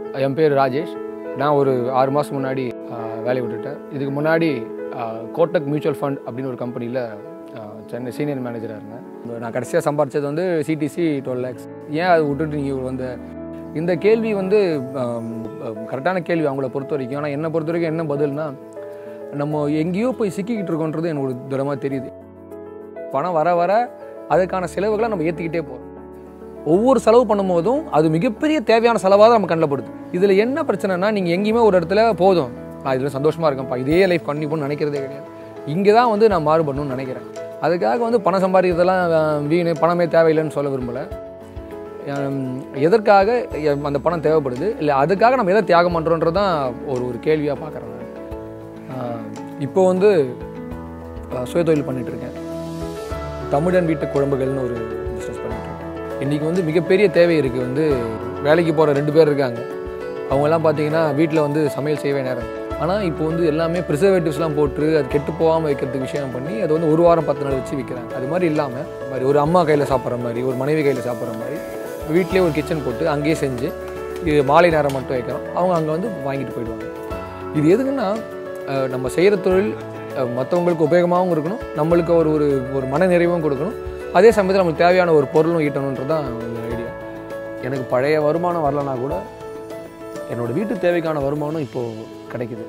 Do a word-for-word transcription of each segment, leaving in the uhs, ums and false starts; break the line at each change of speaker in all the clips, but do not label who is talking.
என் பேர் ராஜேஷ். நான் ஒரு ஆறு மாதம் முன்னாடி வேலையை விட்டுட்டேன். இதுக்கு முன்னாடி கோட்டக் மியூச்சுவல் ஃபண்ட் அப்படின்னு ஒரு கம்பெனியில் சென்னை சீனியர் மேனேஜராக இருந்தேன். நான் கடைசியாக சம்பாதிச்சது வந்து சிடிசி டுவெல் லேக்ஸ். ஏன் அதை விட்டுட்டு நீங்கள் வந்து இந்த கேள்வி வந்து கரெக்டான கேள்வி அவங்கள பொறுத்த வரைக்கும். ஆனால் என்னை பொறுத்த வரைக்கும் என்ன பதில்னா, நம்ம எங்கேயோ போய் சிக்கிக்கிட்டு இருக்கோன்றது எனக்கு ஒரு திடமாக தெரியுது. பணம் வர வர அதுக்கான செலவுகளை நம்ம ஏற்றிக்கிட்டே போகிறோம். ஒவ்வொரு செலவு பண்ணும்போதும் அது மிகப்பெரிய தேவையான செலவாக தான் நம்ம கண்ணில் படுது. இதில் என்ன பிரச்சனைனா, நீங்கள் எங்கேயுமே ஒரு இடத்துல போதும் நான் இதில் சந்தோஷமாக இருக்கேன்ப்பா, இதே லைஃப் கண்டிப்பாக நினைக்கிறதே கிடையாது. இங்கே தான் வந்து நான் மாறுபடணும்னு நினைக்கிறேன். அதுக்காக வந்து பணம் சம்பாதிக்கிறதெல்லாம் வீணு, பணமே தேவையில்லைன்னு சொல்ல விரும்பலை. எதற்காக அந்த பணம் தேவைப்படுது, இல்லை அதுக்காக நம்ம எதை தியாகம் பண்ணுறோன்றது தான் ஒரு ஒரு கேள்வியாக பார்க்குறேன். நான் இப்போ வந்து சுயதொழில் பண்ணிகிட்ருக்கேன். தமிழன் வீட்டு குழம்புகள்னு ஒரு பிஸ்னஸ் பண்ணிகிட்ருக்கேன். இன்றைக்கி வந்து மிகப்பெரிய தேவை இருக்குது. வந்து வேலைக்கு போகிற ரெண்டு பேர் இருக்காங்க. அவங்கெல்லாம் பார்த்தீங்கன்னா வீட்டில் வந்து சமையல் செய்யவே நேரம். ஆனால் இப்போ வந்து எல்லாமே ப்ரிசர்வேட்டிவ்ஸ்லாம் போட்டு அது கெட்டு போகாமல் வைக்கிறதுக்கு விஷயம் பண்ணி அது வந்து ஒரு வாரம் பத்து நாள் வச்சு விற்கிறாங்க. அது மாதிரி இல்லாமல் மாதிரி ஒரு அம்மா கையில் சாப்பிட்ற மாதிரி, ஒரு மனைவி கையில் சாப்பிட்ற மாதிரி வீட்டிலே ஒரு கிச்சன் போட்டு அங்கேயே செஞ்சு இது மாலை நேரம் மட்டும் வைக்கிறோம். அவங்க அங்கே வந்து வாங்கிட்டு போயிடுவாங்க. இது எதுக்குன்னா, நம்ம செய்கிற தொழில் மற்றவங்களுக்கு உபயோகமாகவும் இருக்கணும், நம்மளுக்கு ஒரு ஒரு ஒரு மன நிறைவும் கொடுக்கணும், அதே சமயத்தில் நம்மளுக்கு தேவையான ஒரு பொருளும் ஈட்டணுன்றது தான் ஐடியா. எனக்கு பழைய வருமானம் வரலனா கூட என்னோடய வீட்டு தேவைக்கான வருமானம் இப்போது கிடைக்குது.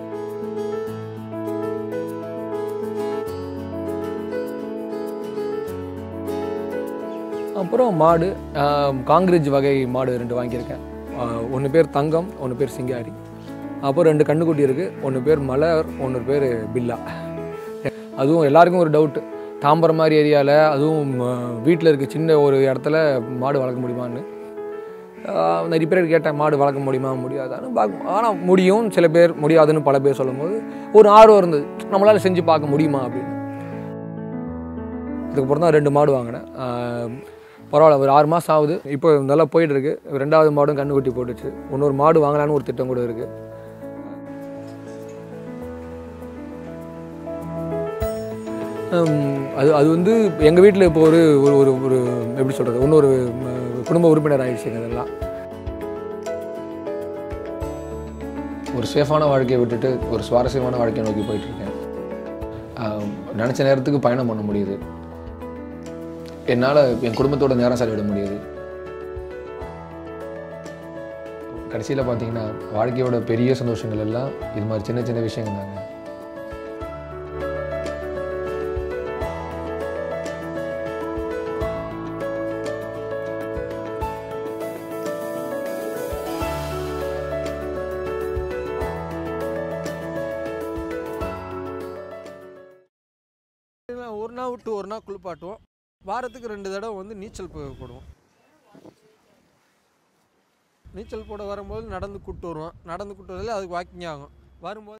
அப்புறம் மாடு, காங்கிரேஜ் வகை மாடு ரெண்டு வாங்கியிருக்கேன். ஒன்று பேர் தங்கம், ஒன்று பேர் சிங்காரி. அப்புறம் ரெண்டு கண்ணுக்குட்டி இருக்குது. ஒன்று பேர் மலர், ஒன்று பேர் பில்லா. அதுவும் எல்லாருக்கும் ஒரு டவுட்டு, தாம்பரம் மாதிரி ஏரியாவில் அதுவும் வீட்டில் இருக்க சின்ன ஒரு இடத்துல மாடு வளர்க்க முடியுமான்னு நிறைய பேர் கேட்டேன். மாடு வளர்க்க முடியுமா முடியாதான்னு பார்க்க, ஆனால் முடியும், சில பேர் முடியாதுன்னு பல பேர் சொல்லும்போது ஒரு ஆர்வம் இருந்தது, நம்மளால் செஞ்சு பார்க்க முடியுமா அப்படின்னு. அதுக்கப்புறம் தான் ரெண்டு மாடு வாங்கினேன். பரவாயில்ல, ஒரு ஆறு மாதம் ஆகுது, இப்போ நல்லா போயிட்டுருக்கு. ரெண்டாவது மாடும் கண்ணுக்குட்டி போட்டுச்சு. இன்னொரு மாடு வாங்கலான்னு ஒரு திட்டம் கூட இருக்குது. அது அது வந்து எங்கள் வீட்டில் இப்போ ஒரு ஒரு ஒரு எப்படி சொல்கிறது, இன்னொரு குடும்ப உறுப்பினர் ஆகிடுச்சுங்க. அதெல்லாம் ஒரு சேஃபான வாழ்க்கையை விட்டுட்டு ஒரு சுவாரஸ்யமான வாழ்க்கையை நோக்கி போயிட்டுருக்கேன். நினச்ச நேரத்துக்கு பயணம் பண்ண முடியுது, என்னால் என் குடும்பத்தோட நேரம் செலவிட முடியுது. கடைசியில் பார்த்தீங்கன்னா வாழ்க்கையோட பெரிய சந்தோஷங்கள் எல்லாம் இது மாதிரி சின்ன சின்ன விஷயங்கள் தாங்க.
ஒரு நாள் விட்டு ஒரு நாள் குளிப்பாட்டுவோம். வாரத்துக்கு ரெண்டு தடவை வந்து நீச்சல் போடுவோம். நீச்சல் போட வரும்போது நடந்து கூப்பிட்டு வருவோம். நடந்து கூப்பிட்டு வரதில் அதுக்கு வாக்கிங் ஆகும். வரும்போது